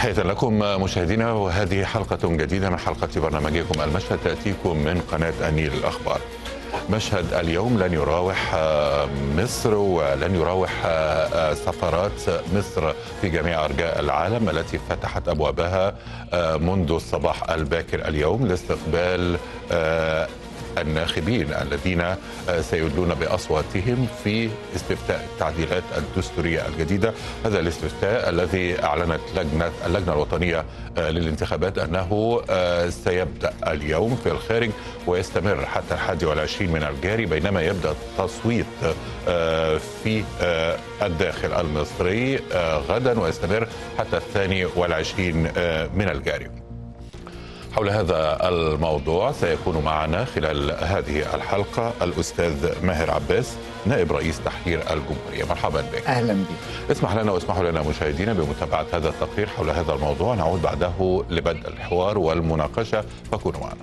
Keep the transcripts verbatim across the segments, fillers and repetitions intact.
تحية لكم مشاهدينا، وهذه حلقة جديدة من حلقة برنامجكم المشهد تأتيكم من قناة النيل الأخبار. مشهد اليوم لن يراوح مصر ولن يراوح سفارات مصر في جميع أرجاء العالم التي فتحت أبوابها منذ الصباح الباكر اليوم لاستقبال الناخبين الذين سيدلون بأصواتهم في استفتاء التعديلات الدستورية الجديدة. هذا الاستفتاء الذي أعلنت لجنة اللجنة الوطنية للانتخابات أنه سيبدأ اليوم في الخارج ويستمر حتى الحادي والعشرين من الجاري، بينما يبدأ التصويت في الداخل المصري غدا ويستمر حتى الثاني والعشرين من الجاري. حول هذا الموضوع سيكون معنا خلال هذه الحلقة الأستاذ ماهر عباس، نائب رئيس تحرير الجمهورية. مرحبا بك. أهلا بك. اسمح لنا واسمحوا لنا مشاهدينا بمتابعة هذا التقرير حول هذا الموضوع، نعود بعده لبدء الحوار والمناقشة، فكونوا معنا.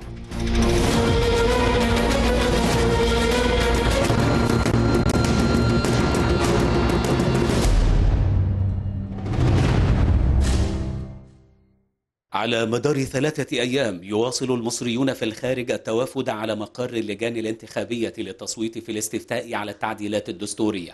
على مدار ثلاثة أيام يواصل المصريون في الخارج التوافد على مقر اللجان الانتخابية للتصويت في الاستفتاء على التعديلات الدستورية.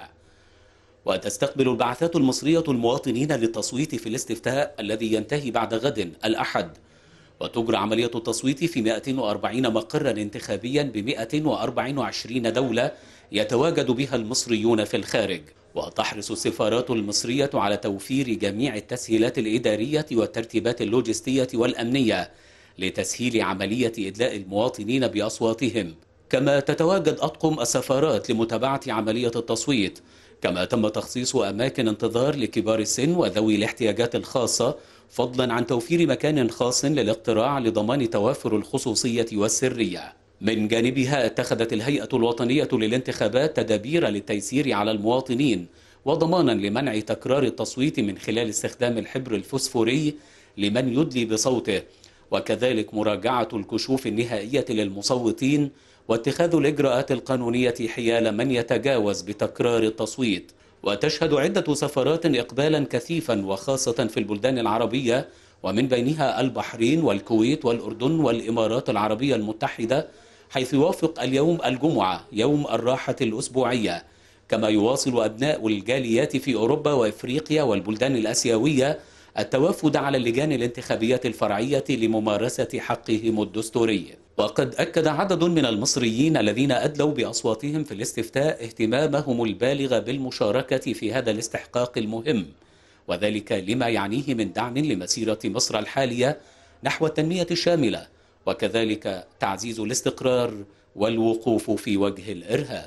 وتستقبل البعثات المصرية المواطنين للتصويت في الاستفتاء الذي ينتهي بعد غد الأحد، وتجرى عملية التصويت في مئة وأربعين مقرا انتخابيا ب مئة وأربعة وعشرين دولة يتواجد بها المصريون في الخارج. وتحرص السفارات المصرية على توفير جميع التسهيلات الإدارية والترتيبات اللوجستية والأمنية لتسهيل عملية إدلاء المواطنين بأصواتهم. كما تتواجد أطقم السفارات لمتابعة عملية التصويت، كما تم تخصيص أماكن انتظار لكبار السن وذوي الاحتياجات الخاصة، فضلا عن توفير مكان خاص للاقتراع لضمان توافر الخصوصية والسرية. من جانبها اتخذت الهيئة الوطنية للانتخابات تدابير للتيسير على المواطنين وضمانا لمنع تكرار التصويت من خلال استخدام الحبر الفوسفوري لمن يدلي بصوته، وكذلك مراجعة الكشوف النهائية للمصوتين واتخاذ الإجراءات القانونية حيال من يتجاوز بتكرار التصويت. وتشهد عدة سفارات إقبالا كثيفا وخاصة في البلدان العربية، ومن بينها البحرين والكويت والأردن والإمارات العربية المتحدة، حيث يوافق اليوم الجمعة يوم الراحة الأسبوعية. كما يواصل أبناء الجاليات في أوروبا وإفريقيا والبلدان الآسيوية التوافد على اللجان الانتخابية الفرعية لممارسة حقهم الدستوري. وقد أكد عدد من المصريين الذين أدلوا بأصواتهم في الاستفتاء اهتمامهم البالغ بالمشاركة في هذا الاستحقاق المهم، وذلك لما يعنيه من دعم لمسيرة مصر الحالية نحو التنمية الشاملة، وكذلك تعزيز الاستقرار والوقوف في وجه الإرهاب.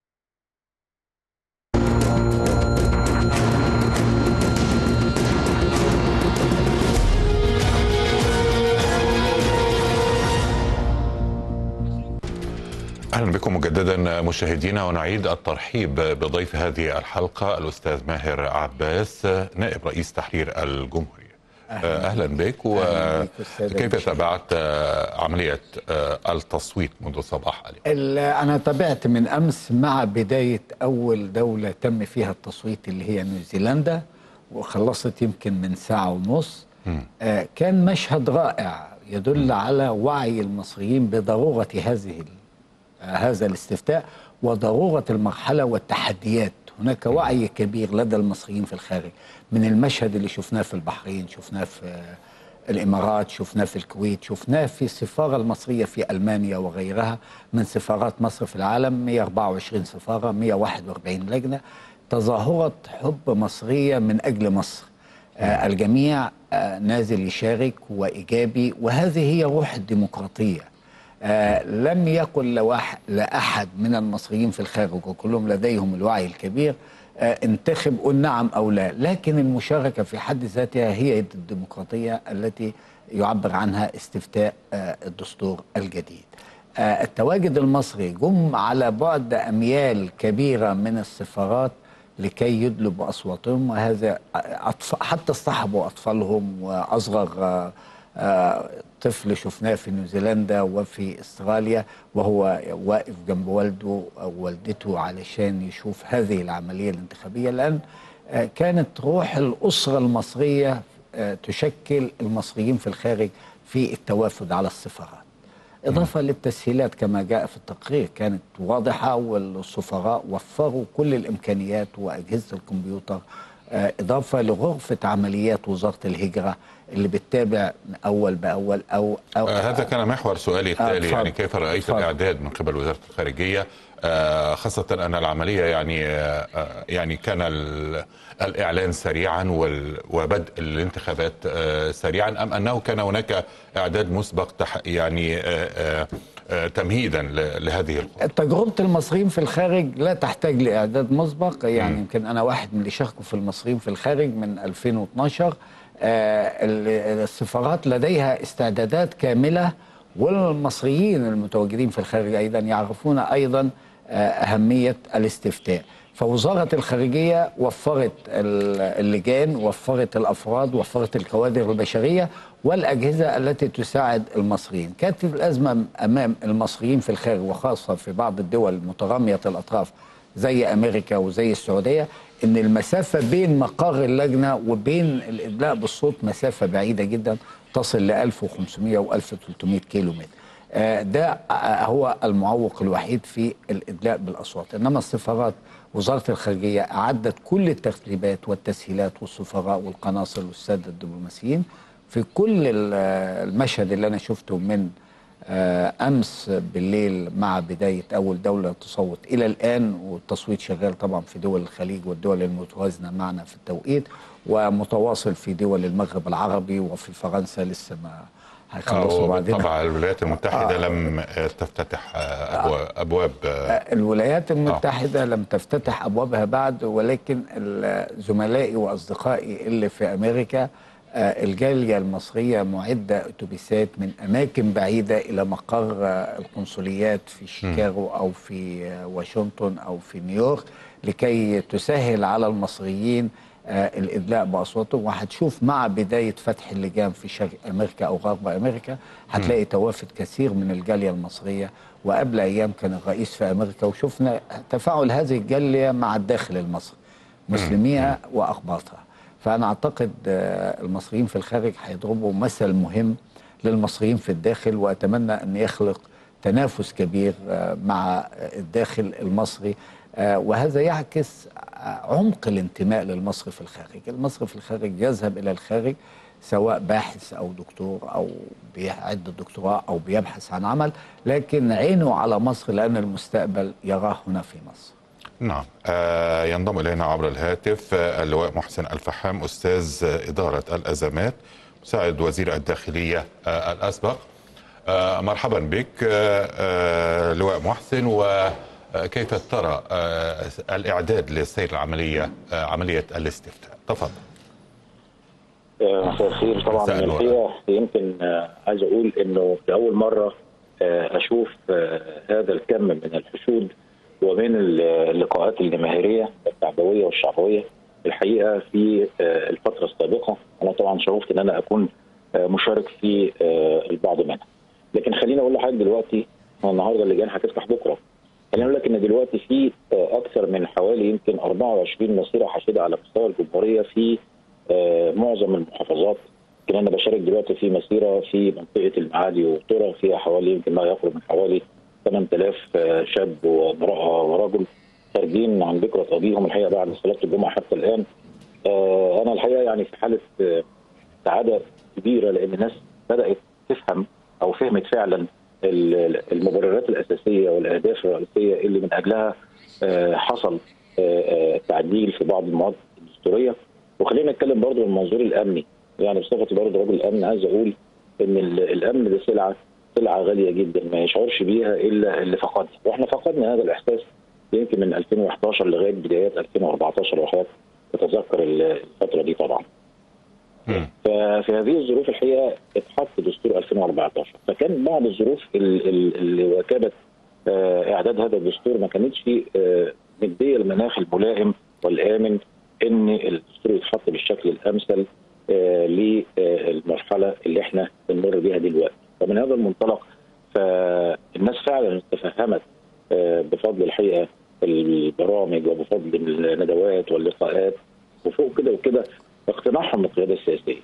أهلا بكم مجددا مشاهدينا، ونعيد الترحيب بضيف هذه الحلقة الأستاذ ماهر عباس، نائب رئيس تحرير الجمهورية. أهلا, أهلا بك. وكيف تابعت عملية التصويت منذ الصباح اليوم؟ أنا تابعت من أمس مع بداية أول دولة تم فيها التصويت اللي هي نيوزيلندا، وخلصت يمكن من ساعة ونص. كان مشهد رائع يدل على وعي المصريين بضرورة هذه هذا الاستفتاء وضرورة المرحلة والتحديات. هناك وعي كبير لدى المصريين في الخارج من المشهد اللي شفناه في البحرين، شفناه في الإمارات، شفناه في الكويت، شفناه في السفارة المصرية في ألمانيا وغيرها من سفارات مصر في العالم. مئة وأربعة وعشرين سفارة، مئة وواحد وأربعين لجنة، تظاهرة حب مصرية من أجل مصر. آه الجميع آه نازل يشارك وإيجابي، وهذه هي روح الديمقراطية. آه لم يقل لأحد من المصريين في الخارج، وكلهم لديهم الوعي الكبير، آه انتخب قل نعم أو لا، لكن المشاركة في حد ذاتها هي الديمقراطية التي يعبر عنها استفتاء آه الدستور الجديد. آه التواجد المصري جم على بعد أميال كبيرة من السفارات لكي يدلوا بأصواتهم، وهذا حتى اصطحبوا أطفالهم، وأصغر آه آه طفل شفناه في نيوزيلندا وفي استراليا وهو واقف جنب والده أو والدته علشان يشوف هذه العملية الانتخابية، لأن آه كانت روح الأسرة المصرية تشكل المصريين في الخارج في التوافد على السفارات. إضافة للتسهيلات كما جاء في التقرير كانت واضحة، والسفراء وفروا كل الإمكانيات وأجهزة الكمبيوتر، إضافة لغرفة عمليات وزارة الهجرة اللي بتتابع أول بأول أو, أو آه هذا كان محور سؤالي التالي. آه يعني كيف رأيت فضل. الإعداد من قبل وزارة الخارجية، آه خاصة أن العملية يعني آه يعني كان الإعلان سريعا وبدء الانتخابات آه سريعا، أم أنه كان هناك إعداد مسبق يعني آه آه تمهيدا لهذه الخطوة؟ تجربة المصريين في الخارج لا تحتاج لإعداد مسبق. يعني يمكن أنا واحد من اللي شاركوا في المصريين في الخارج من ألفين واثناشر. آه السفارات لديها استعدادات كاملة، والمصريين المتواجدين في الخارج أيضا يعرفون أيضا آه أهمية الاستفتاء. فوزارة الخارجية وفرت اللجان، وفرت الأفراد، وفرت الكوادر البشرية والأجهزة التي تساعد المصريين. كانت الأزمة أمام المصريين في الخارج، وخاصة في بعض الدول مترامية الأطراف زي أمريكا وزي السعودية، إن المسافة بين مقر اللجنة وبين الإدلاء بالصوت مسافة بعيدة جدا، تصل ل ألف وخمسمائة و ألف وثلاثمائة كيلو متر. ده هو المعوق الوحيد في الإدلاء بالأصوات. إنما السفارات، وزارة الخارجية أعدت كل الترتيبات والتسهيلات، والسفراء والقناصل والسادة الدبلوماسيين في كل المشهد اللي أنا شفته من أمس بالليل مع بداية أول دولة تصوت إلى الآن، والتصويت شغال طبعا في دول الخليج والدول المتوازنة معنا في التوقيت، ومتواصل في دول المغرب العربي، وفي فرنسا لسه ما هيخلصوا بعدين. طبعا الولايات المتحدة آه لم تفتتح أبواب, أبواب الولايات المتحدة آه لم تفتتح أبوابها بعد، ولكن زملائي وأصدقائي اللي في أمريكا الجالية المصرية معدة أتوبيسات من أماكن بعيدة إلى مقر القنصليات في شيكاغو أو في واشنطن أو في نيويورك، لكي تسهل على المصريين الإدلاء بأصواتهم. وهتشوف مع بداية فتح اللجان في شرق أمريكا أو غرب أمريكا هتلاقي توافد كثير من الجالية المصرية. وقبل أيام كان الرئيس في أمريكا، وشفنا تفاعل هذه الجالية مع الداخل المصري، مسلميها وأقباطها. فأنا أعتقد المصريين في الخارج هيضربوا مثل مهم للمصريين في الداخل، وأتمنى أن يخلق تنافس كبير مع الداخل المصري، وهذا يعكس عمق الانتماء للمصري في الخارج. المصري في الخارج يذهب إلى الخارج سواء باحث أو دكتور أو بيعد الدكتوراه أو بيبحث عن عمل، لكن عينه على مصر لأن المستقبل يراه هنا في مصر. نعم. آه ينضم إلينا عبر الهاتف آه اللواء محسن الفحام، أستاذ إدارة الأزمات، مساعد وزير الداخلية آه الأسبق. آه مرحبا بك آه آه لواء محسن. وكيف ترى آه الإعداد لسير العملية آه عملية الاستفتاء؟ تفضل. مساء الخير. طبعا الحقيقة يمكن آه عايز أقول إنه لأول مرة آه أشوف آه هذا الكم من الحشود ومن اللقاءات الجماهيرية التعبوية والشعبوية الحقيقة في الفترة السابقة. أنا طبعا شرفت أن أنا أكون مشارك في البعض منها، لكن خليني أقول لحضرتك دلوقتي النهارده اللجان هتفتح بكرة. خليني أقول لك إن دلوقتي في أكثر من حوالي يمكن أربعة وعشرين مسيرة حشيدة على مستوى الجمهورية في معظم المحافظات. يمكن أنا بشارك دلوقتي في مسيرة في منطقة المعادي وطرة فيها حوالي يمكن ما يقرب من حوالي ثمانية آلاف شاب وامرأة ورجل خارجين عن بكرة أبيهم الحقيقة بعد صلاة الجمعة حتى الآن. أنا الحقيقة يعني في حالة سعادة كبيرة، لأن الناس بدأت تفهم أو فهمت فعلا المبررات الأساسية والأهداف الرئيسية اللي من أجلها حصل تعديل في بعض المواد الدستورية. وخلينا نتكلم برضه من المنظور الأمني، يعني بصفتي برضه رجل الأمن عايز أقول إن الأمن ده سلعة سلعة غالية جدا ما يشعرش بيها إلا اللي فقدها، وإحنا فقدنا هذا الإحساس يمكن من ألفين وأحد عشر لغاية بدايات ألفين وأربعة عشر، وحضرتك تتذكر الفترة دي طبعا. ففي هذه الظروف الحقيقة اتحط دستور ألفين وأربعة عشر، فكان بعض الظروف اللي واكبت إعداد هذا الدستور ما كانتش مدية المناخ الملائم والآمن إن الدستور يتحط بالشكل الأمثل للمرحلة اللي احنا بنمر بيها دلوقتي. ومن هذا المنطلق فالناس فعلا تفهمت بفضل الحقيقه البرامج وبفضل الندوات واللقاءات وفوق كده وكده اقتناعهم بالقياده السياسيه.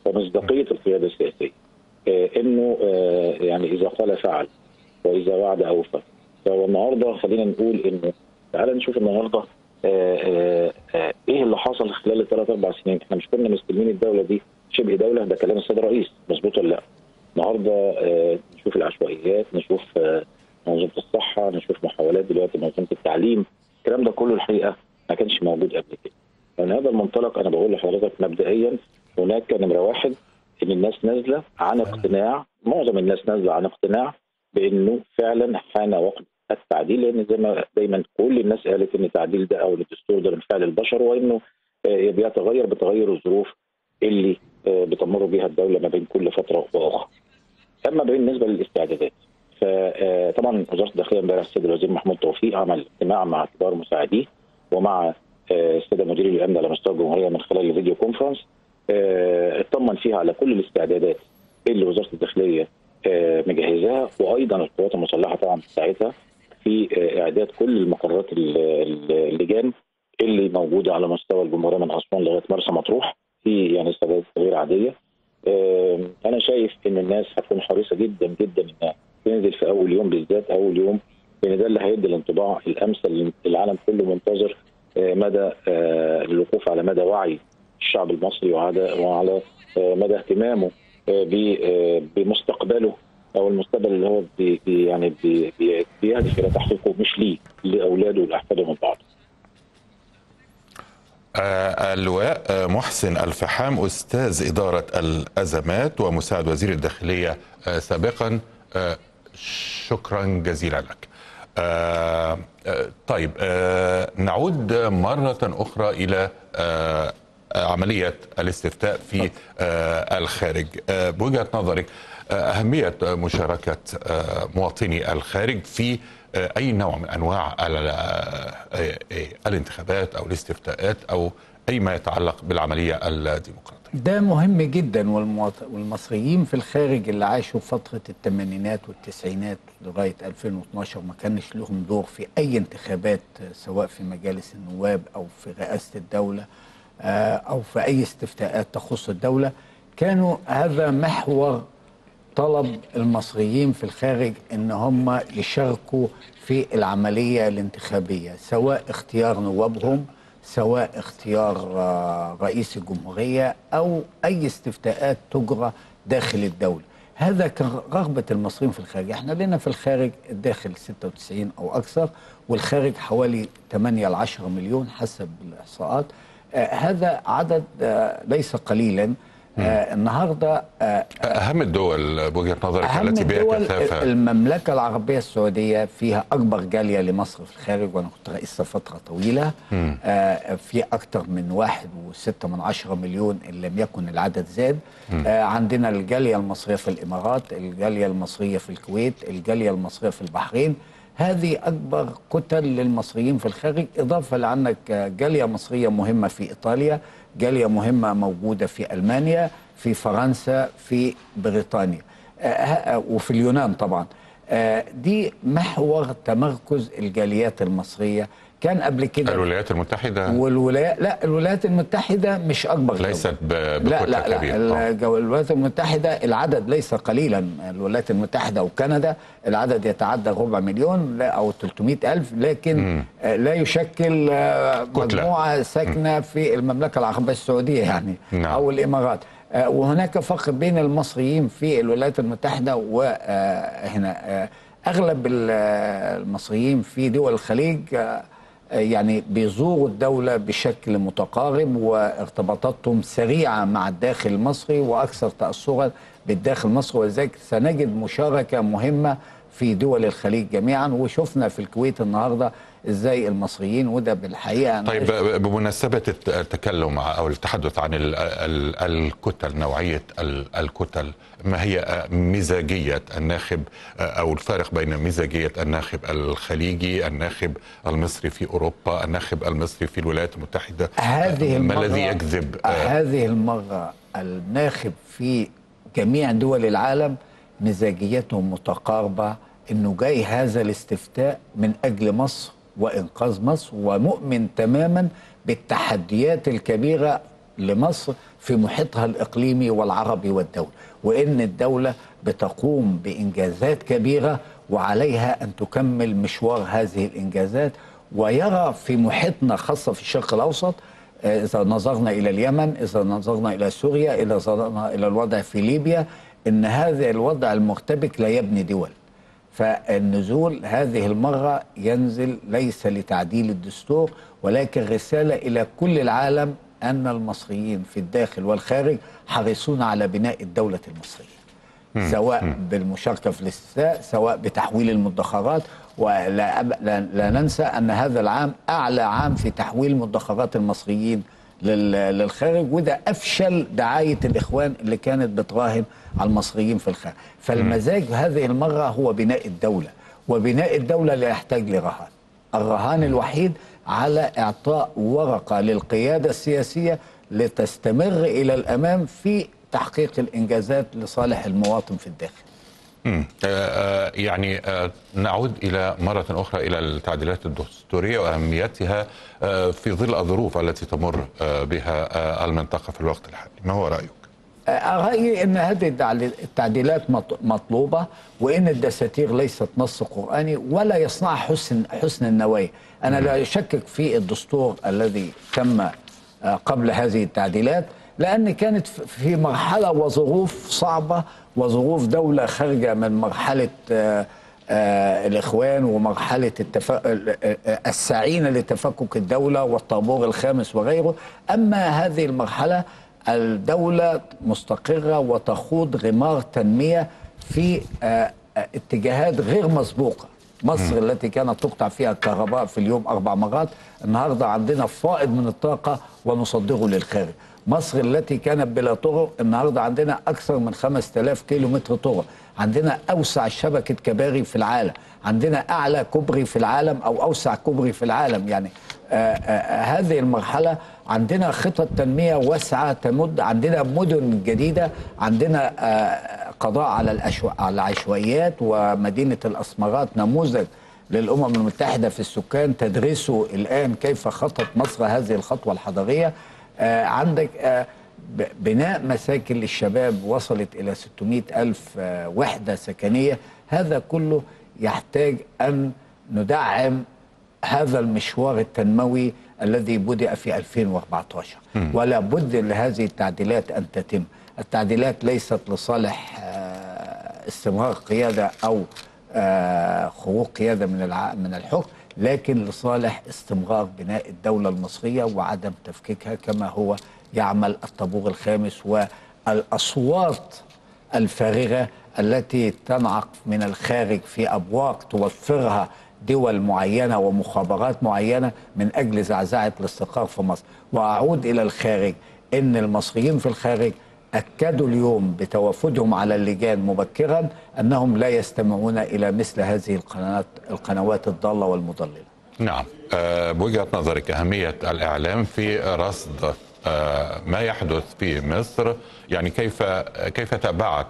ومصداقيه القياده السياسيه. آه انه آه يعني اذا قال فعل واذا وعد اوفى. فالنهارده خلينا نقول انه تعالى نشوف النهارده آه آه آه ايه اللي حصل خلال الثلاث اربع سنين. احنا مش كنا مستلمين الدوله دي شبه دوله، ده كلام السيد الرئيس، مظبوط ولا لا؟ النهارده آه نشوف العشوائيات، نشوف آه منظومه الصحه، نشوف محاولات دلوقتي منظومه التعليم، الكلام ده كله الحقيقه ما كانش موجود قبل كده. من هذا المنطلق انا بقول لحضرتك مبدئيا هناك نمره واحد ان الناس نازله عن اقتناع، معظم الناس نازله عن اقتناع بانه فعلا حان وقت التعديل، لان زي ما دايما كل الناس قالت ان التعديل ده او الدستور ده من فعل البشر، وانه بيتغير بتغير الظروف اللي بتمر بها الدوله ما بين كل فتره واخرى. اما بالنسبه للاستعدادات فطبعا وزاره الداخليه امبارح السيد الوزير محمود توفيق عمل اجتماع مع كبار مساعديه ومع الساده مدير الامن على مستوى الجمهوريه من خلال الفيديو كونفرنس، اطمن فيها على كل الاستعدادات اللي وزاره الداخليه مجهزاها، وايضا القوات المسلحه طبعا بتاعتها في اعداد كل المقرات اللجان اللي موجوده على مستوى الجمهوريه من اسوان لغايه مرسى مطروح في يعني استعدادات غير عاديه. انا شايف ان الناس هتكون حريصه جدا جدا انها تنزل في اول يوم بالذات، اول يوم، لان ده اللي هيدي الانطباع الامثل للعالم كله منتظر مدى الوقوف على مدى وعي الشعب المصري وعلى مدى اهتمامه بمستقبله او المستقبل اللي هو بي يعني بي بيهدف الى تحقيقه، مش ليه، لاولاده ولاحفاده من بعض. آه اللواء محسن الفحام استاذ اداره الازمات ومساعد وزير الداخليه آه سابقا، آه شكرا جزيلا لك. آه آه طيب آه نعود مره اخرى الى آه عمليه الاستفتاء في آه الخارج. آه بوجهه نظرك آه اهميه مشاركه آه مواطني الخارج في أي نوع من أنواع الانتخابات أو الاستفتاءات أو أي ما يتعلق بالعملية الديمقراطية؟ ده مهم جدا، والمصريين في الخارج اللي عاشوا فترة الثمانينات والتسعينات لغاية ألفين واثناشر ما كانش لهم دور في أي انتخابات، سواء في مجالس النواب أو في رئاسة الدولة أو في أي استفتاءات تخص الدولة. كانوا هذا محور طلب المصريين في الخارج ان هم يشاركوا في العملية الانتخابية، سواء اختيار نوابهم، سواء اختيار رئيس الجمهورية، او اي استفتاءات تجرى داخل الدولة. هذا كان رغبة المصريين في الخارج. احنا لنا في الخارج الداخل ستة وتسعين او اكثر، والخارج حوالي ثمانية إلى عشرة مليون حسب الاحصاءات. آه هذا عدد آه ليس قليلا. آه النهارده آه اهم الدول بوجهه نظرك التي بها كثافه؟ المملكه العربيه السعوديه فيها اكبر جاليه لمصر في الخارج، وانا كنت رئيسها فتره طويله. آه في اكثر من واحد وستة من عشرة مليون ان لم يكن العدد زاد. آه عندنا الجاليه المصريه في الامارات، الجاليه المصريه في الكويت، الجاليه المصريه في البحرين. هذه اكبر كتل للمصريين في الخارج، اضافه لعندك جاليه مصريه مهمه في ايطاليا، جاليه مهمه موجوده في المانيا، في فرنسا، في بريطانيا، آه وفي اليونان طبعا. آه دي محور تمركز الجاليات المصريه. كان قبل كده الولايات المتحده والولايات لا الولايات المتحده مش اكبر، ليست بكتله لا لا كبيره. لا الولايات المتحده العدد ليس قليلا. الولايات المتحده وكندا العدد يتعدى ربع مليون او ثلاثمائة ألف، لكن م. لا يشكل مجموعه ساكنه في المملكه العربيه السعوديه يعني نعم. او الامارات. وهناك فرق بين المصريين في الولايات المتحده وهنا. اغلب المصريين في دول الخليج يعني بيزوروا الدولة بشكل متقارب، وارتباطاتهم سريعة مع الداخل المصري وأكثر تأثرا بالداخل المصري، ولذلك سنجد مشاركة مهمة في دول الخليج جميعا. وشفنا في الكويت النهارده ازاي المصريين، وده بالحقيقه. طيب بمناسبه التكلم او التحدث عن ال ال الكتل، نوعيه ال الكتل، ما هي مزاجيه الناخب او الفارق بين مزاجيه الناخب الخليجي، الناخب المصري في اوروبا، الناخب المصري في الولايات المتحده؟ هذه ما الذي يجذب هذه المره الناخب في جميع دول العالم مزاجيتهم متقاربه، انه جاي هذا الاستفتاء من اجل مصر وانقاذ مصر، ومؤمن تماما بالتحديات الكبيره لمصر في محيطها الإقليمي والعربي والدولي، وإن الدولة بتقوم بإنجازات كبيرة وعليها أن تكمل مشوار هذه الإنجازات. ويرى في محيطنا خاصة في الشرق الأوسط، إذا نظرنا إلى اليمن، إذا نظرنا إلى سوريا، إذا نظرنا إلى الوضع في ليبيا، إن هذا الوضع المرتبك لا يبني دول. فالنزول هذه المرة ينزل ليس لتعديل الدستور، ولكن رسالة إلى كل العالم أن المصريين في الداخل والخارج حريصون على بناء الدولة المصرية، سواء بالمشاركة في الاستفتاء، سواء بتحويل المدخرات. ولا لا, لا ننسى أن هذا العام أعلى عام في تحويل مدخرات المصريين للخارج، وده أفشل دعاية الإخوان اللي كانت بتراهن على المصريين في الخارج. فالمزاج هذه المرة هو بناء الدولة، وبناء الدولة لا يحتاج لرهان. الرهان الوحيد على إعطاء ورقة للقيادة السياسية لتستمر إلى الأمام في تحقيق الإنجازات لصالح المواطن في الداخل. امم آه يعني آه نعود الى مره اخرى الى التعديلات الدستوريه واهميتها آه في ظل الظروف التي تمر آه بها آه المنطقه في الوقت الحالي، ما هو رايك؟ آه رايي ان هذه التعديلات مطلوبه، وان الدساتير ليست نص قراني ولا يصنع حسن حسن النوايا. انا لا اشكك في الدستور الذي تم آه قبل هذه التعديلات، لأن كانت في مرحلة وظروف صعبة، وظروف دولة خارجة من مرحلة آآ آآ الإخوان ومرحلة التف... السعينة لتفكك الدولة والطابور الخامس وغيره. أما هذه المرحلة الدولة مستقرة وتخوض غمار تنمية في اتجاهات غير مسبوقة. مصر م. التي كانت تقطع فيها الكهرباء في اليوم أربع مرات، النهاردة عندنا فائض من الطاقة ونصدره للخارج. مصر التي كانت بلا طرق، النهارده عندنا اكثر من خمسة آلاف كيلو متر طرق، عندنا اوسع شبكه كباري في العالم، عندنا اعلى كوبري في العالم او اوسع كوبري في العالم. يعني آآ آآ هذه المرحله عندنا خطط تنميه واسعه تمد، عندنا مدن جديده، عندنا قضاء على الأشو... على العشوائيات، ومدينه الاسمرات نموذج للامم المتحده في السكان تدرسه الان كيف خطت مصر هذه الخطوه الحضاريه. آه عندك آه بناء مساكن للشباب وصلت إلى ستمائة ألف آه وحدة سكنية. هذا كله يحتاج أن ندعم هذا المشوار التنموي الذي بدأ في ألفين وأربعة عشر، ولا بد لهذه التعديلات أن تتم. التعديلات ليست لصالح آه استمرار قيادة أو آه خروج قيادة من الع... من الحكم، لكن لصالح استمرار بناء الدولة المصرية وعدم تفكيكها كما هو يعمل الطابور الخامس. والأصوات الفارغة التي تنعق من الخارج في أبواق توفرها دول معينة ومخابرات معينة من أجل زعزعة الاستقرار في مصر. وأعود إلى الخارج، إن المصريين في الخارج أكدوا اليوم بتوافدهم على اللجان مبكرا أنهم لا يستمعون إلى مثل هذه القنوات القنوات الضالة والمضللة. نعم، بوجهة نظرك أهمية الإعلام في رصد ما يحدث في مصر، يعني كيف كيف تابعت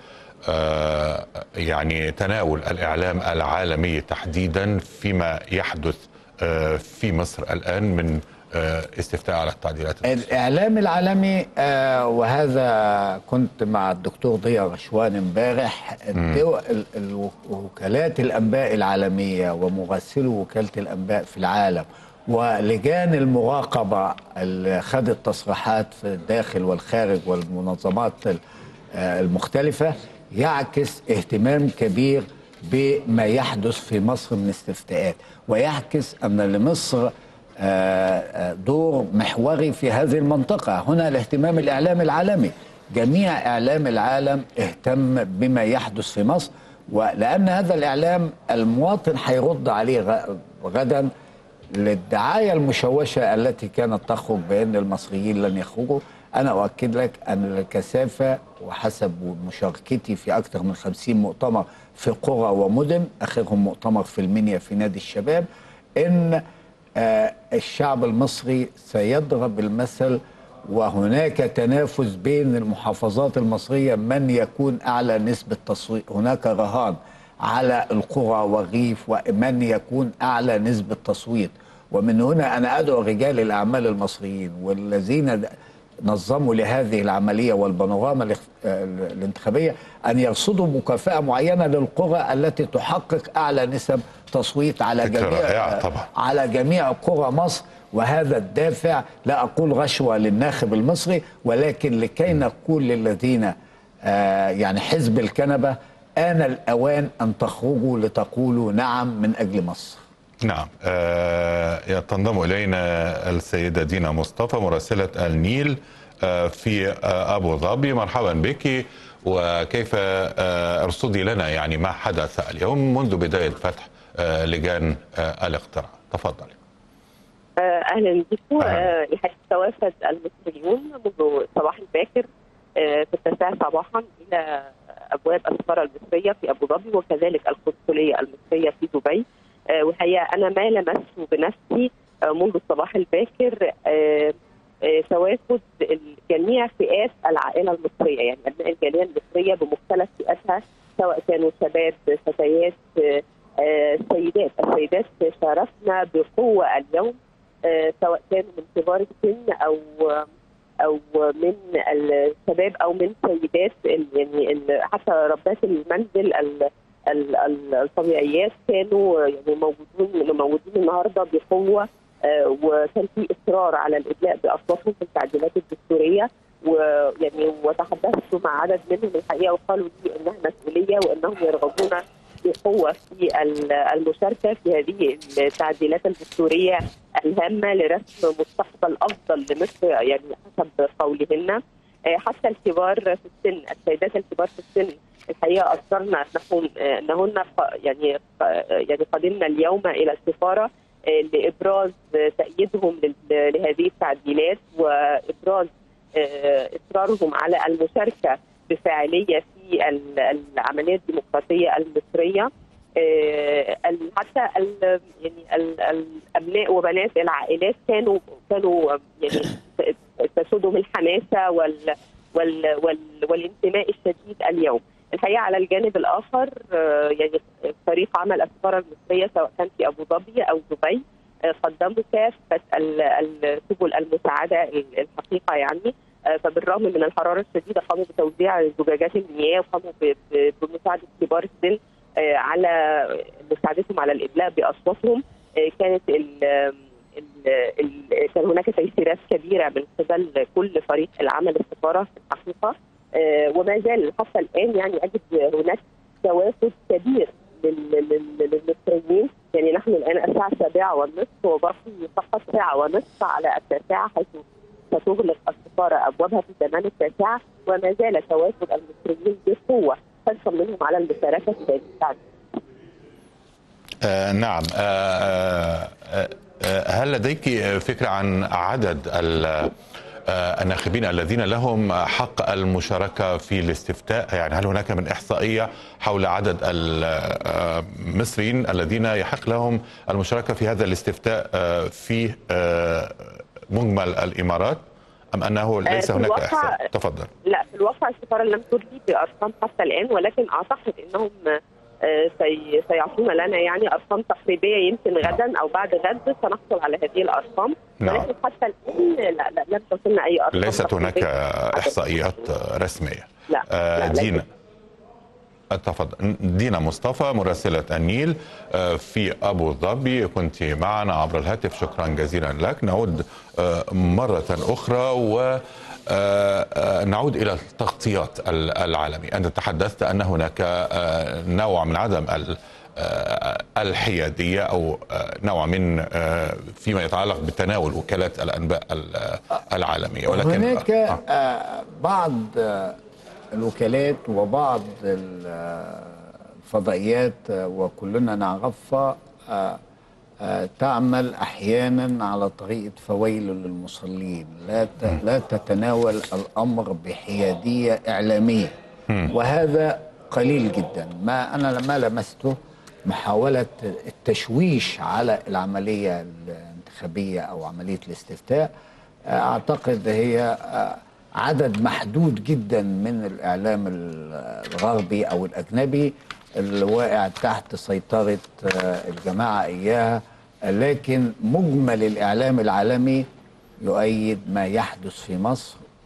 يعني تناول الإعلام العالمي تحديدا فيما يحدث في مصر الآن من استفتاء على التعديلات؟ الإعلام العالمي، وهذا كنت مع الدكتور ضياء غشوان امبارح، وكالات الأنباء العالمية ومراسلو وكالة الأنباء في العالم ولجان المراقبة اللي خدت تصريحات في الداخل والخارج والمنظمات المختلفة يعكس اهتمام كبير بما يحدث في مصر من استفتاءات، ويعكس أن لمصر دور محوري في هذه المنطقة. هنا الاهتمام الإعلامي العالمي، جميع إعلام العالم اهتم بما يحدث في مصر، ولأن هذا الإعلام المواطن هيرد عليه غدا للدعاية المشوشة التي كانت تخرج بأن المصريين لن يخرجوا. أنا أؤكد لك أن الكثافة، وحسب مشاركتي في أكثر من خمسين مؤتمر في قرى ومدن، آخرهم مؤتمر في المنيا في نادي الشباب، إن آه الشعب المصري سيضرب المثل، وهناك تنافس بين المحافظات المصرية من يكون أعلى نسبة تصويت. هناك رهان على القرى والريف ومن يكون أعلى نسبة تصويت. ومن هنا أنا أدعو رجال الأعمال المصريين والذين نظموا لهذه العملية والبانوراما الانتخابية أن يرصدوا مكافأة معينة للقرى التي تحقق أعلى نسب تصويت على جميع طبعا. على جميع قرى مصر. وهذا الدافع، لا أقول رشوة للناخب المصري، ولكن لكي نقول للذين آه يعني حزب الكنبة آن الأوان أن تخرجوا لتقولوا نعم من أجل مصر. نعم. آه تنضم إلينا السيدة دينا مصطفى مراسلة النيل آه في آه أبو ظبي. مرحبا بك، وكيف آه ارصدي لنا يعني ما حدث اليوم منذ بداية فتح آه لجان آه الاقتراع؟ تفضلي. اهلا بكم. الحقيقه توافد المصريون منذ صباح الباكر في التاسعة صباحا الى ابواب السفاره المصريه في ابو ظبي، وكذلك القنصليه المصريه في دبي. والحقيقه انا ما لمسته بنفسي منذ الصباح الباكر توافد جميع فئات العائله المصريه، يعني ابناء الجاليه المصريه بمختلف فئاتها، سواء كانوا شباب، فتيات، السيدات. السيدات شاركنا بقوه اليوم، سواء كانوا من كبار السن او او من الشباب او من سيدات، يعني حتى ربات المنزل الطبيعيات كانوا يعني موجودين موجودين النهارده بقوه، وكان في اصرار على الادلاء باصواتهم في التعديلات الدستوريه. ويعني وتحدثت مع عدد منهم الحقيقه وقالوا لي انها مسؤوليه وانهم يرغبون بقوه في المشاركه في هذه التعديلات الدستوريه الهامه لرسم مستقبل افضل لمصر، يعني حسب قولهن. حتى الكبار في السن، السيدات الكبار في السن الحقيقه اصرنا انهن يعني يعني قدمنا اليوم الى السفاره لابراز تأييدهم لهذه التعديلات وابراز اصرارهم على المشاركه بفاعليه في العمليه الديمقراطيه المصريه. حتى يعني الابناء وبنات العائلات كانوا كانوا يعني تسودهم الحماسه وال وال وال والانتماء الشديد اليوم. الحقيقه على الجانب الاخر يعني فريق عمل السفاره المصريه سواء كان في ابو ظبي او دبي قدموا كافه السبل المساعده الحقيقه، يعني فبالرغم من الحراره الشديده قاموا بتوزيع زجاجات المياه، وقاموا بمساعده كبار السن على مساعدتهم على الادلاء باصواتهم. كانت ال ال ال كان هناك تيسيرات كبيره من قبل كل فريق العمل السفاره في الحقيقه، وما زال حتى الان يعني اجد هناك توافد كبير للمصريين. يعني نحن الان الساعه السابعه والنصف وبقي فقط ساعه ونصف على التاسعه، حيث ستغلق السفاره ابوابها في تمام التاسعه، وما زال توافد المصريين بقوه حرصا منهم على المشاركه في هذه التعديلات. آه نعم. آه آه هل لديك فكره عن عدد الناخبين الذين لهم حق المشاركه في الاستفتاء؟ يعني هل هناك من احصائيه حول عدد المصريين الذين يحق لهم المشاركه في هذا الاستفتاء في مجمل الامارات، ام انه ليس هناك احصاء؟ تفضل. لا، في الواقع السفاره لم تدلي بارقام حتى الان، ولكن اعتقد انهم سي سيعطونا لنا يعني ارقام تقريبيه، يمكن غدا او بعد غد سنحصل على هذه الارقام. نعم. ولكن حتى الان لا, لا لم تصلنا اي ارقام. ليست هناك احصائيات رسميه. لا, لا دينا تفضل. دينا مصطفى مراسلة النيل في أبو ظبي، كنت معنا عبر الهاتف، شكرا جزيلا لك. نعود مرة أخرى ونعود إلى التغطيات العالمي. أنت تحدثت أن هناك نوع من عدم الحيادية أو نوع من فيما يتعلق بتناول وكالات الأنباء العالمية، ولكن هناك بعض الوكالات وبعض الفضائيات وكلنا نعرفها تعمل احيانا على طريقه فويل للمصلين، لا لا تتناول الامر بحياديه اعلاميه، وهذا قليل جدا. ما انا ما لمسته محاوله التشويش على العمليه الانتخابيه او عمليه الاستفتاء. اعتقد هي عدد محدود جدا من الإعلام الغربي أو الأجنبي اللي واقع تحت سيطرة الجماعة إياها، لكن مجمل الإعلام العالمي يؤيد ما يحدث في مصر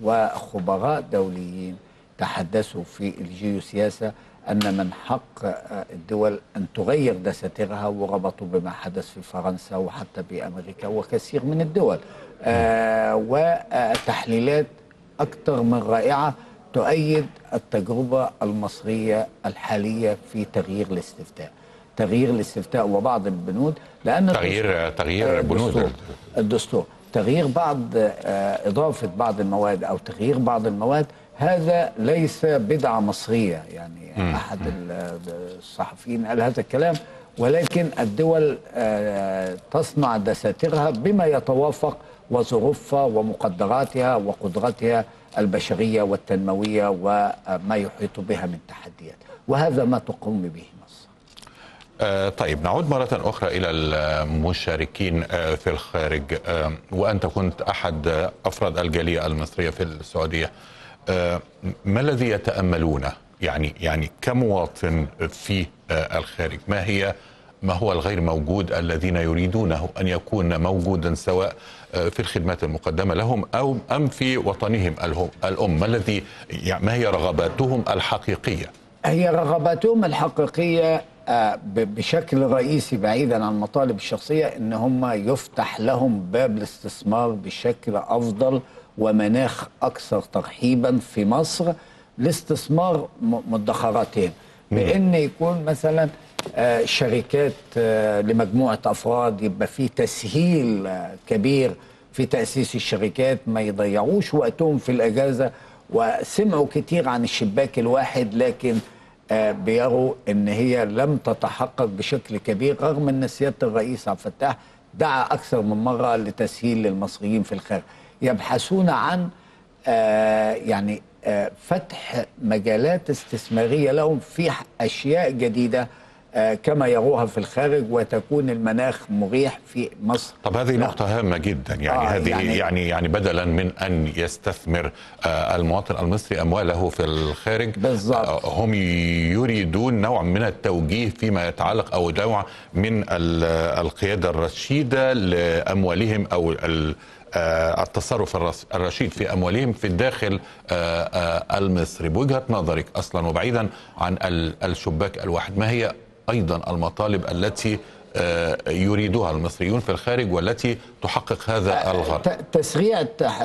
وخبراء دوليين تحدثوا في الجيوسياسة أن من حق الدول أن تغير دساتيرها، وربطوا بما حدث في فرنسا وحتى بأمريكا وكثير من الدول. آه وتحليلات أكثر من رائعة تؤيد التجربة المصرية الحالية في تغيير الاستفتاء تغيير الاستفتاء وبعض البنود، لأن تغيير تغيير بنود الدستور، تغيير بعض إضافة بعض المواد أو تغيير بعض المواد، هذا ليس بدعة مصرية. يعني م. أحد الصحفيين قال هذا الكلام، ولكن الدول تصنع دساتيرها بما يتوافق وظروفها ومقدراتها وقدراتها البشرية والتنموية وما يحيط بها من تحديات، وهذا ما تقوم به مصر. آه طيب، نعود مرة أخرى إلى المشاركين آه في الخارج، آه وأنت كنت أحد أفراد الجالية المصرية في السعودية. آه ما الذي يتأملونه؟ يعني يعني كمواطن في آه الخارج، ما هي ما هو الغير موجود الذين يريدونه أن يكون موجودا، سواء في الخدمات المقدمة لهم أو أم في وطنهم الأم؟ ما الذي يعني ما هي رغباتهم الحقيقية؟ هي رغباتهم الحقيقية بشكل رئيسي بعيدا عن المطالب الشخصية، إن هم يفتح لهم باب الاستثمار بشكل أفضل ومناخ أكثر ترحيبا في مصر لاستثمار مدخراتهم، بأن يكون مثلا شركات لمجموعة أفراد، يبقى في تسهيل كبير في تأسيس الشركات، ما يضيعوش وقتهم في الأجازة. وسمعوا كتير عن الشباك الواحد، لكن بيروا ان هي لم تتحقق بشكل كبير، رغم ان سيادة الرئيس عبد الفتاح دعا اكثر من مرة لتسهيل للمصريين في الخارج. يبحثون عن يعني فتح مجالات استثمارية لهم في أشياء جديدة كما يروها في الخارج، وتكون المناخ مريح في مصر. طب هذه لا. نقطة هامة جدا، يعني آه هذه يعني يعني يعني بدلا من أن يستثمر آه المواطن المصري أمواله في الخارج، بالضبط. آه هم يريدون نوع من التوجيه فيما يتعلق أو نوع من القيادة الرشيدة لأموالهم أو التصرف الرشيد في أموالهم في الداخل المصري. بوجهة نظرك أصلا، وبعيدا عن الشباك الواحد، ما هي أيضا المطالب التي يريدها المصريون في الخارج والتي تحقق هذا الغرض؟ تسريع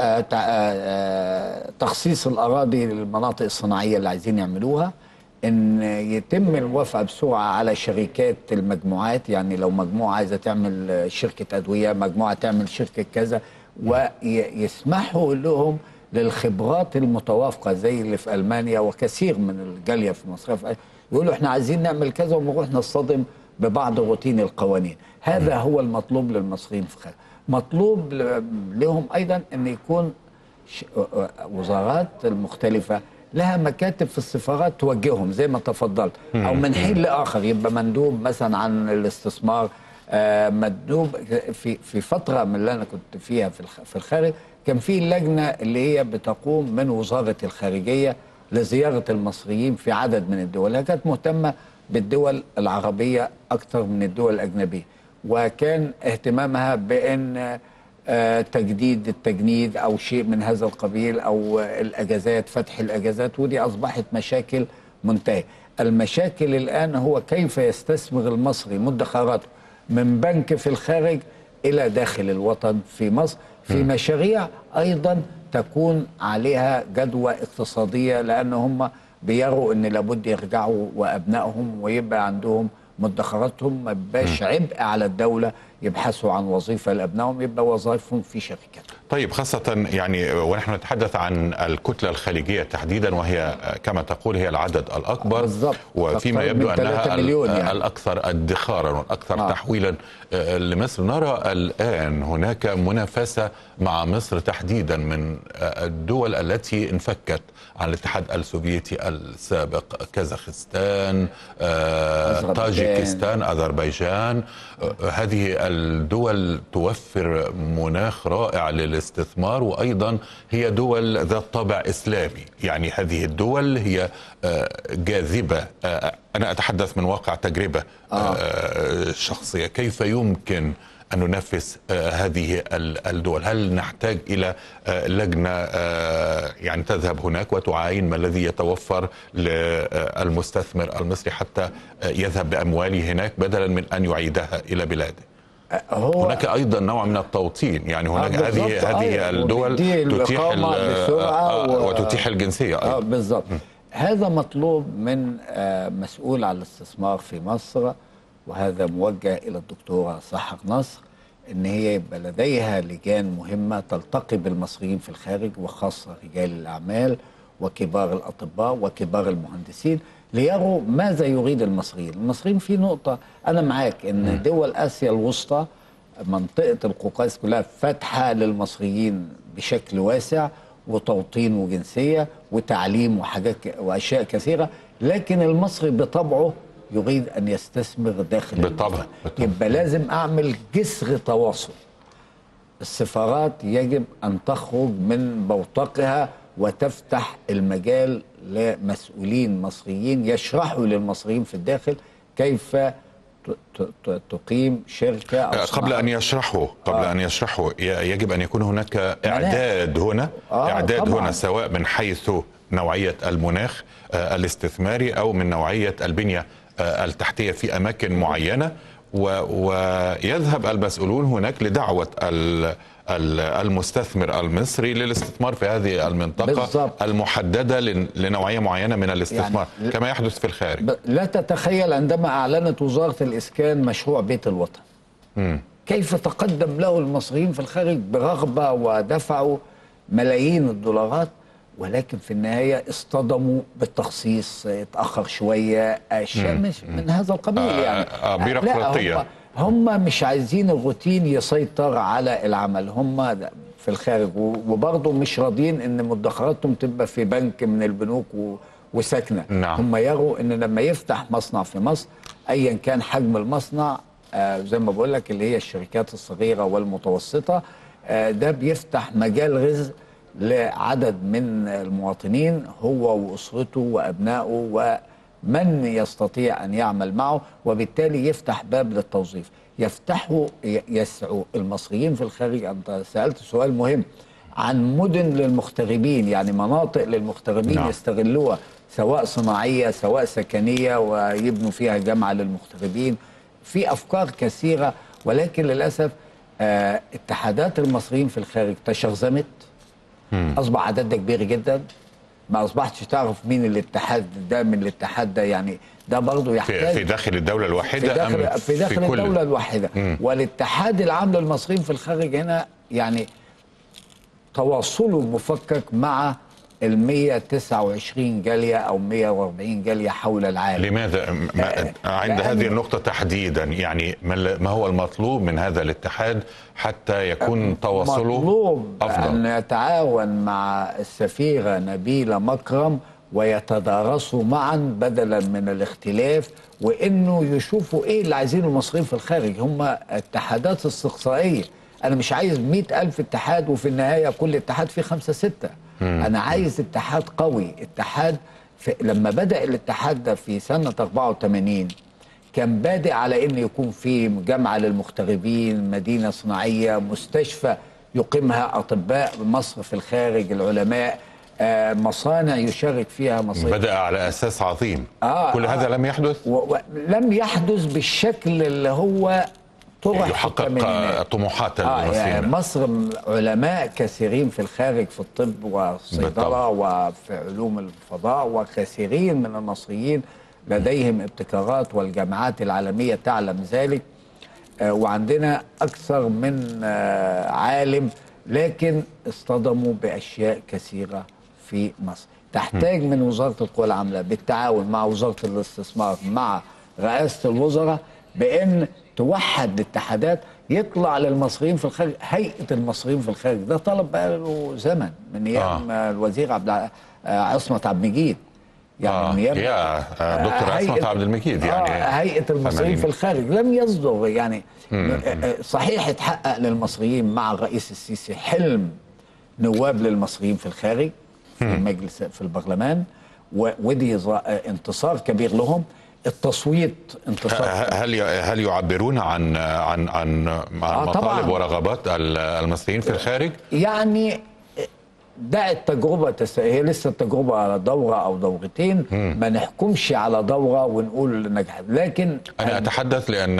تخصيص الأراضي للمناطق الصناعية اللي عايزين يعملوها، ان يتم الوفاء بسرعه على شركات المجموعات. يعني لو مجموعه عايزه تعمل شركه ادويه، مجموعه تعمل شركه كذا، ويسمحوا لهم للخبرات المتوافقه زي اللي في المانيا وكثير من الجاليه في مصر، يقولوا احنا عايزين نعمل كذا ونروح نصطدم ببعض روتين القوانين. هذا هو المطلوب للمصريين في الخارج. مطلوب لهم ايضا ان يكون وزارات المختلفه لها مكاتب في السفارات توجههم زي ما تفضلت، او من حين لاخر يبقى مندوب مثلا عن الاستثمار، آه مندوب. في في فتره من اللي انا كنت فيها في في الخارج، كان في لجنه اللي هي بتقوم من وزاره الخارجيه لزياره المصريين في عدد من الدول. هي كانت مهتمه بالدول العربيه اكثر من الدول الاجنبيه، وكان اهتمامها بان آه تجديد التجنيد او شيء من هذا القبيل، او الاجازات، فتح الاجازات، ودي اصبحت مشاكل منتهيه. المشاكل الان هو كيف يستثمر المصري مدخراته من بنك في الخارج الى داخل الوطن في مصر، في مشاريع ايضا تكون عليها جدوى اقتصاديه، لان هم بيروا ان لابد يرجعوا وابنائهم ويبقى عندهم مدخراتهم، ما يبقاش عبء على الدوله يبحثوا عن وظيفه لابنائهم، يبقى وظائفهم في شركات. طيب، خاصه يعني ونحن نتحدث عن الكتله الخليجيه تحديدا، وهي كما تقول هي العدد الاكبر بالضبط، وفيما يبدو انها يعني. الاكثر ادخارا والاكثر آه. تحويلا لمصر. نرى الان هناك منافسه مع مصر تحديدا من الدول التي انفكت عن الاتحاد السوفيتي السابق، كازاخستان، آه، طاجيكستان، أذربيجان. آه، هذه الدول توفر مناخ رائع للاستثمار، وأيضا هي دول ذات طابع إسلامي. يعني هذه الدول هي آه، جاذبة. آه، أنا أتحدث من واقع تجربة آه. آه، شخصية. كيف يمكن أن ننافس هذه الدول؟ هل نحتاج إلى لجنة يعني تذهب هناك وتعاين ما الذي يتوفر للمستثمر المصري حتى يذهب بأمواله هناك بدلا من أن يعيدها إلى بلاده؟ هو هناك ايضا نوع من التوطين، يعني هناك آه هذه هذه الدول تتيح آه وتتيح الجنسيه ايضا. آه بالضبط. هذا مطلوب من آه مسؤول على الاستثمار في مصر، وهذا موجه الى الدكتوره سحر نصر، ان هي يبقى لديها لجان مهمه تلتقي بالمصريين في الخارج، وخاصه رجال الاعمال وكبار الاطباء وكبار المهندسين، ليروا ماذا يريد المصريين. المصريين في نقطة أنا معاك إن دول آسيا الوسطى منطقة القوقاز كلها فاتحة للمصريين بشكل واسع، وتوطين وجنسية وتعليم وحاجات وأشياء كثيرة، لكن المصري بطبعه يريد أن يستثمر داخل بالطبع. يبقى لازم أعمل جسر تواصل. السفارات يجب أن تخرج من بوتقها وتفتح المجال لمسؤولين مصريين يشرحوا للمصريين في الداخل كيف تقيم شركة أو قبل أن يشرحوا قبل آه. أن يشرحوا يجب أن يكون هناك إعداد هنا آه إعداد طبعاً. هنا سواء من حيث نوعية المناخ آه الاستثماري أو من نوعية البنية آه التحتية في أماكن معينة، ويذهب المسؤولون هناك لدعوة المستثمر المصري للاستثمار في هذه المنطقة بالزبط. المحددة لنوعية معينة من الاستثمار، يعني كما يحدث في الخارج. لا تتخيل عندما أعلنت وزارة الإسكان مشروع بيت الوطن م. كيف تقدم له المصريين في الخارج برغبة ودفعوا ملايين الدولارات، ولكن في النهاية اصطدموا بالتخصيص، اتأخر شوية، أشياء مش من هذا القبيل. يعني آه بيروقراطية. هم مش عايزين الروتين يسيطر على العمل، هم في الخارج وبرضه مش راضيين ان مدخراتهم تبقى في بنك من البنوك وساكنه. نعم. هم يروا ان لما يفتح مصنع في مصر ايا كان حجم المصنع، آه زي ما بقول لك اللي هي الشركات الصغيره والمتوسطه، آه ده بيفتح مجال رزق لعدد من المواطنين، هو واسرته وابنائه و من يستطيع أن يعمل معه، وبالتالي يفتح باب للتوظيف. يفتحوا يسعوا المصريين في الخارج. أنت سألت سؤال مهم عن مدن للمغتربين، يعني مناطق للمغتربين نعم. يستغلوها سواء صناعية سواء سكنية ويبنوا فيها جامعة للمغتربين. في أفكار كثيرة، ولكن للأسف آه اتحادات المصريين في الخارج تشرذمت، أصبح عددها كبير جدا، ما اصبحتش تعرف مين الاتحاد ده من الاتحاد ده، يعني ده برضه يحتاج في داخل الدوله الواحده في داخل, أم في داخل في الدوله الواحده. مم. والاتحاد العام للمصريين في الخارج هنا يعني تواصله مفكك مع ال مئة وتسعة وعشرين جاليه او مئة وأربعين جاليه حول العالم. لماذا ما عند هذه النقطه تحديدا، يعني ما هو المطلوب من هذا الاتحاد حتى يكون تواصله مطلوب افضل؟ ان يتعاون مع السفيره نبيله مكرم ويتدارسوا معا بدلا من الاختلاف، وانه يشوفوا ايه اللي عايزينه المصريين في الخارج. هم اتحادات استقصائيه، انا مش عايز مئة ألف اتحاد وفي النهايه كل اتحاد فيه خمسه سته. مم. انا عايز اتحاد قوي. اتحاد لما بدأ الاتحاد ده في سنه أربعة وثمانين كان بادئ على ان يكون في جامعه للمغتربين، مدينه صناعيه، مستشفى يقيمها اطباء مصر في الخارج، العلماء، آه مصانع يشارك فيها مصريين. بدأ على اساس عظيم. آه كل آه هذا لم يحدث؟ لم يحدث بالشكل اللي هو طرح يحقق طموحات المصريين. آه يعني مصر علماء كثيرين في الخارج في الطب والصيدله وفي علوم الفضاء، وكثيرين من المصريين لديهم ابتكارات والجامعات العالميه تعلم ذلك. آه وعندنا اكثر من آه عالم، لكن اصطدموا باشياء كثيره في مصر. تحتاج من وزاره القوى العامله بالتعاون مع وزاره الاستثمار مع رئاسه الوزراء بان توحد الاتحادات، يطلع للمصريين في الخارج هيئه المصريين في الخارج. ده طلب بقاله زمن من ايام آه. الوزير عبد عصمت عبد المجيد، يعني آه. من ايام يا دكتور عصمت عبد المجيد. يعني آه هيئه المصريين في الخارج لم يصدر، يعني مم. صحيح اتحقق للمصريين مع الرئيس السيسي حلم نواب للمصريين في الخارج في المجلس في البرلمان، ودي انتصار كبير لهم. التصويت انتصار. هل هل يعبرون عن عن عن, عن مطالب ورغبات المصريين في الخارج؟ يعني ده التجربة تس... هي لسه التجربة على دورة أو دورتين، مم. ما نحكمش على دورة ونقول نجحت، لكن أنا أتحدث لأن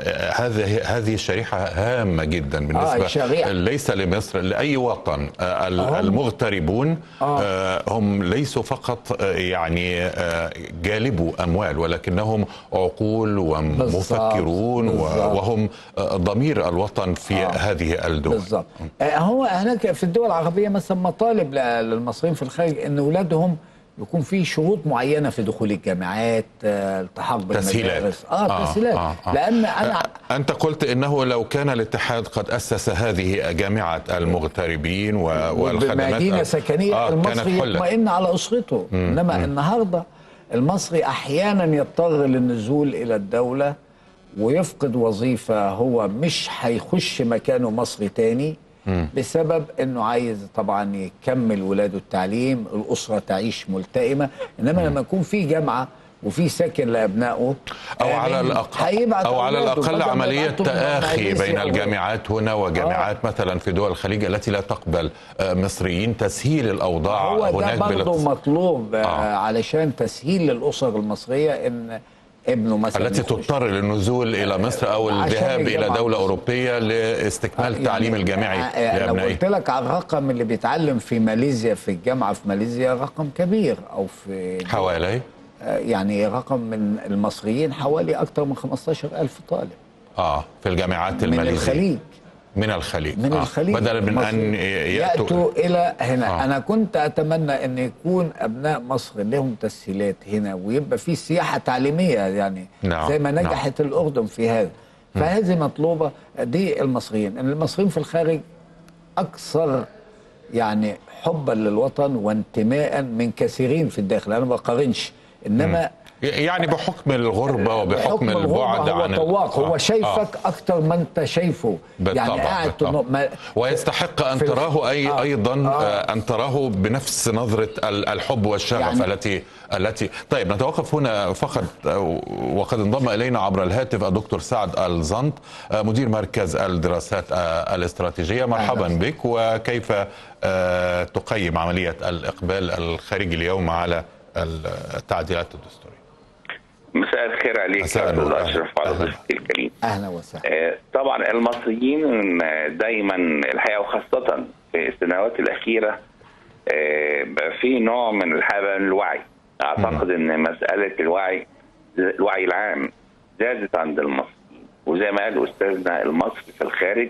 هذه هذه الشريحة هامة جدا بالنسبة آه ليس لمصر، لأي وطن. المغتربون آه. هم ليسوا فقط يعني جالبوا أموال، ولكنهم عقول ومفكرون بالزبط. وهم ضمير الوطن في آه. هذه الدول. بالضبط. هو هناك في الدول العربية مثلا طالب للمصريين في الخارج ان اولادهم يكون في شروط معينه في دخول الجامعات، التحاق بالمدارس، اه, آه تسهيلات. آه آه. لان انا انت قلت انه لو كان الاتحاد قد اسس هذه جامعه المغتربين والخدمات بمدينه سكنيه آه المصري يطمئن على اسرته، انما مم. النهارده المصري احيانا يضطر للنزول الى الدوله ويفقد وظيفه، هو مش هيخش مكانه مصري تاني بسبب انه عايز طبعا يكمل ولاده التعليم، الاسره تعيش ملتئمه. انما لما يكون في جامعه وفي سكن لابنائه او على الاقل او على الاقل عمليه تآخي بين الجامعات هنا وجامعات آه. مثلا في دول الخليج التي لا تقبل مصريين، تسهيل الاوضاع هو هناك. ده برضه مطلوب آه. علشان تسهيل للاسر المصريه ان ابنه مثلا التي تضطر للنزول الى مصر او الذهاب الى دوله اوروبيه لاستكمال التعليم يعني الجامعي لابنائه. لو قلت لك على الرقم اللي بيتعلم في ماليزيا في الجامعه في ماليزيا رقم كبير، او في حوالي يعني رقم من المصريين حوالي اكثر من خمستاشر ألف طالب اه في الجامعات الماليزيه من الخليج من الخليج من آه. الخليج بدلا من ان ياتوا, يأتوا الى هنا. آه. انا كنت اتمنى ان يكون ابناء مصر لهم تسهيلات هنا ويبقى في سياحه تعليميه يعني نعم. زي ما نجحت نعم. الاردن في هذا. فهذه مطلوبه دي المصريين. المصريين في الخارج اكثر يعني حبا للوطن وانتماء من كثيرين في الداخل، انا ما بقارنش، انما م. يعني بحكم الغربة وبحكم البعد هو عن طواق. هو شايفك آه. أكتر ما أنت شايفه يعني قاعد ما... ويستحق أن تراه أي آه. أيضا آه. أن تراه بنفس نظرة الحب والشغف يعني... التي التي طيب نتوقف هنا فقط، وقد انضم إلينا عبر الهاتف الدكتور سعد الزنط مدير مركز الدراسات الاستراتيجية. مرحبا أهلا. بك. وكيف تقيم عملية الإقبال الخارجي اليوم على التعديلات الدستورية؟ مساء الخير عليك استاذ اشرف وعلى ضيفتي الكريم. اهلا وسهلا. آه طبعا المصريين دايما الحقيقه وخاصه في السنوات الاخيره آه في نوع من الحاله من الوعي. اعتقد م. ان مساله الوعي الوعي العام زادت عند المصريين، وزي ما قال استاذنا المصري في الخارج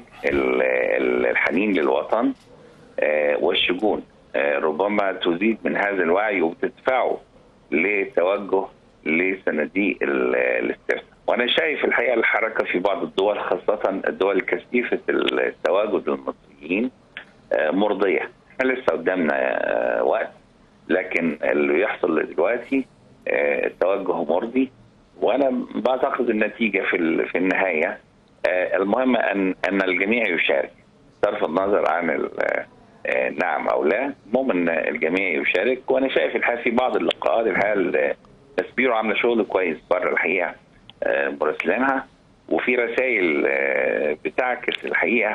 الحنين للوطن آه والشجون آه ربما تزيد من هذا الوعي وبتدفعه لتوجه لصناديق الاسترسال. وانا شايف الحقيقه الحركه في بعض الدول خاصه الدول الكثيفه التواجد المصريين مرضيه. احنا لسه قدامنا وقت، لكن اللي يحصل دلوقتي التوجه مرضي، وانا بعتقد النتيجه في في النهايه المهم ان ان الجميع يشارك صرف النظر عن نعم او لا. المهم ان الجميع يشارك. وانا شايف الحقيقه في بعض اللقاءات الحقيقه تسبيرو عامله شغل كويس بره الحقيقه مراسلينها، وفي رسائل بتعكس الحقيقه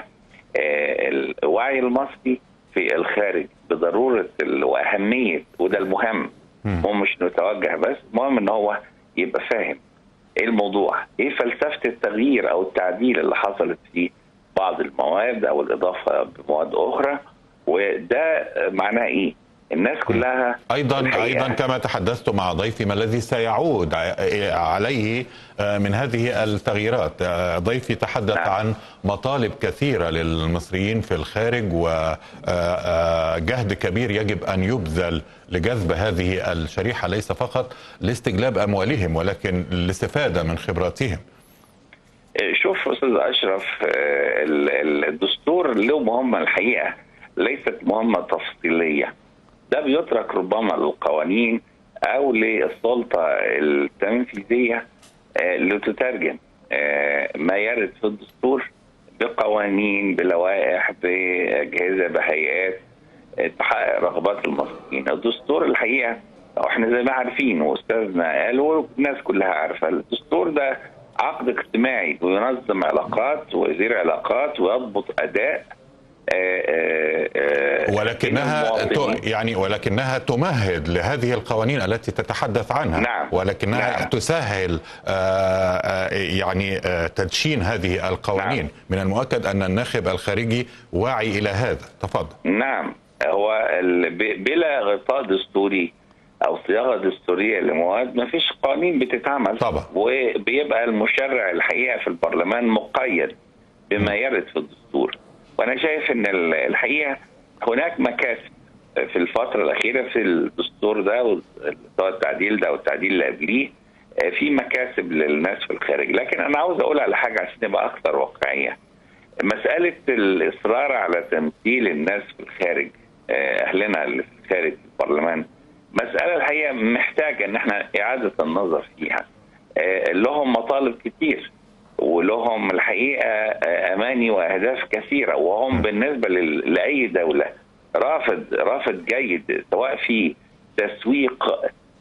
الوعي المصري في الخارج بضروره واهميه، وده المهم. هو مش نتوجه بس، المهم ان هو يبقى فاهم ايه الموضوع، ايه فلسفه التغيير او التعديل اللي حصلت في بعض المواد او الاضافه بمواد اخرى، وده معناه ايه. الناس كلها ايضا ايضا كما تحدثت مع ضيفي ما الذي سيعود عليه من هذه التغييرات. ضيفي تحدث نعم. عن مطالب كثيره للمصريين في الخارج وجهد كبير يجب ان يبذل لجذب هذه الشريحه، ليس فقط لاستجلاب اموالهم ولكن للاستفاده من خبراتهم. شوف استاذ اشرف، الدستور له مهمه الحقيقه ليست مهمه تفصيليه، ده بيترك ربما للقوانين او للسلطه التنفيذيه لتترجم ما يرد في الدستور بقوانين بلوائح باجهزه بهيئات تحقق رغبات المصريين. الدستور الحقيقه واحنا زي ما عارفين واستاذنا قال والناس كلها عارفه، الدستور ده عقد اجتماعي وينظم علاقات ويدير علاقات ويضبط اداء آآ آآ ولكنها يعني ولكنها تمهد لهذه القوانين التي تتحدث عنها. نعم. ولكنها نعم. تسهل آآ يعني آآ تدشين هذه القوانين. نعم. من المؤكد ان الناخب الخارجي واعي الى هذا. تفضل. نعم، هو بلا غطاء دستوري او صياغه دستوريه لمواد ما فيش قوانين بتتعمل طبعا، وبيبقى المشرع الحقيقه في البرلمان مقيد بما يرد في الدستور. وانا شايف ان الحقيقه هناك مكاسب في الفتره الاخيره في الدستور ده، سواء التعديل ده والتعديل اللي قبليه، في مكاسب للناس في الخارج. لكن انا عاوز اقول على حاجه عشان نبقى اكثر واقعيه. مساله الاصرار على تمثيل الناس في الخارج، اهلنا اللي في الخارج في البرلمان، مساله الحقيقه محتاجه ان احنا اعاده النظر فيها. لهم مطالب كتير ولهم الحقيقه اماني واهداف كثيره، وهم بالنسبه لاي دوله رافض رافض جيد، سواء في تسويق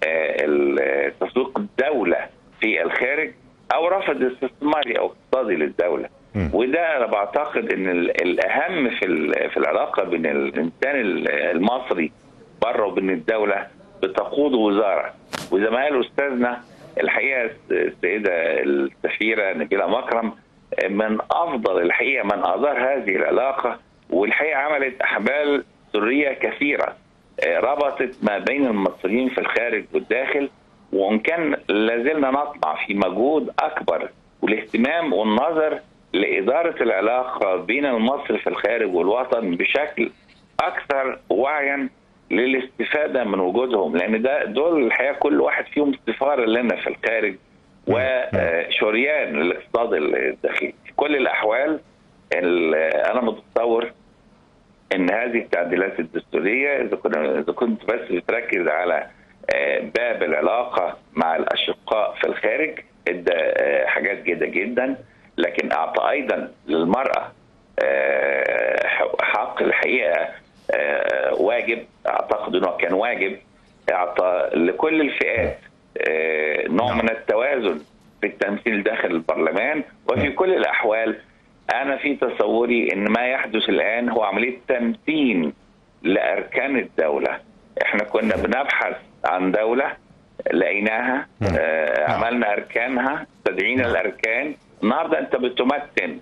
تسويق الدوله في الخارج او رافض استثماري او اقتصادي للدوله. وده انا بعتقد ان الاهم في في العلاقه بين الانسان المصري بره وبين الدوله بتقود وزاره. وزي ما قال استاذنا الحقيقه السيده السفيره نبيله مكرم من افضل الحقيقه من ادار هذه العلاقه، والحقيقه عملت احبال سريه كثيره ربطت ما بين المصريين في الخارج والداخل. وان كان لازلنا نطمع في مجهود اكبر والاهتمام والنظر لاداره العلاقه بين المصري في الخارج والوطن بشكل اكثر وعيا للاستفاده من وجودهم، لان ده دول الحقيقه كل واحد فيهم سفاره لنا في الخارج وشريان للاقتصاد الداخلي. في كل الاحوال انا متصور ان هذه التعديلات الدستوريه اذا كنت اذا كنت بس بتركز على باب العلاقه مع الاشقاء في الخارج ادى حاجات جيده جدا، لكن اعطى ايضا للمراه حق الحقيقه واجب، اعتقد انه كان واجب، اعطى لكل الفئات نوع من التوازن في التمثيل داخل البرلمان. وفي كل الاحوال انا في تصوري ان ما يحدث الان هو عمليه تمثيل لاركان الدوله. احنا كنا بنبحث عن دوله لقيناها، آه عملنا اركانها، تدعينا الاركان. النهارده انت بتمثل،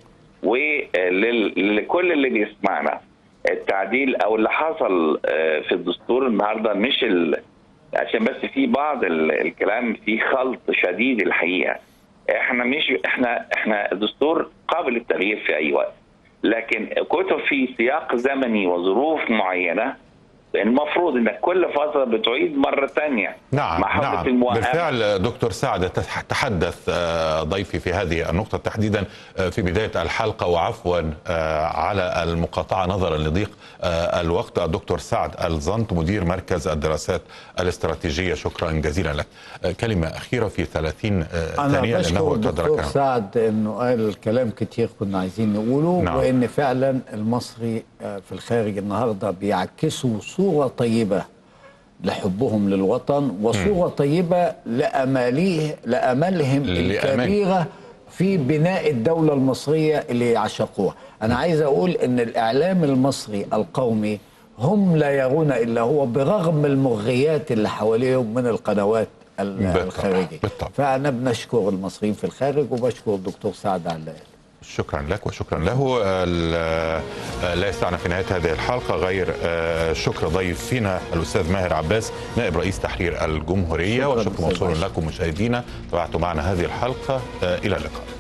ولكل اللي بيسمعنا التعديل او اللي حصل في الدستور النهارده مش ال... عشان بس في بعض الكلام فيه خلط شديد الحقيقه. احنا مش احنا احنا الدستور قابل للتغيير في اي وقت، لكن كتب في سياق زمني وظروف معينه المفروض انك كل فتره بتعيد مره ثانيه. نعم نعم الموائمة. بالفعل دكتور سعد تحدث ضيفي في هذه النقطه تحديدا في بدايه الحلقه، وعفوا على المقاطعه نظرا لضيق الوقت. الدكتور سعد الزنط مدير مركز الدراسات الاستراتيجيه، شكرا جزيلا لك. كلمه اخيره في ثلاثين ثانيه لانه دكتور سعد انه قال كلام كتير كنا عايزين نقوله. نعم. وان فعلا المصري في الخارج النهارده بيعكسوا صورة طيبة لحبهم للوطن، وصورة م. طيبة لأماليه لأملهم الكبيرة في بناء الدولة المصرية اللي يعشقوها. أنا عايز أقول إن الإعلام المصري القومي هم لا يرون إلا هو برغم المغريات اللي حواليهم من القنوات الخارجية. فأنا بنشكر المصريين في الخارج وبشكر الدكتور سعد على شكرا لك وشكرا له. لا يسعنا في نهاية هذه الحلقة غير شكر ضيفنا الأستاذ ماهر عباس نائب رئيس تحرير الجمهورية، وشكر موصول لكم مشاهدينا تابعتوا معنا هذه الحلقة. إلى اللقاء.